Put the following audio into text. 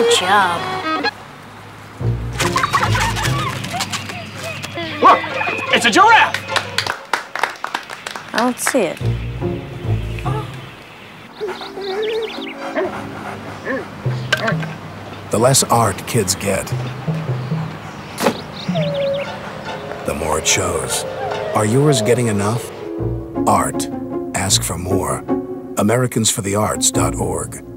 job. Look, it's a giraffe. I don't see it. The less art kids get, the more it shows. Are yours getting enough? Art. Ask for more. AmericansForTheArts.org.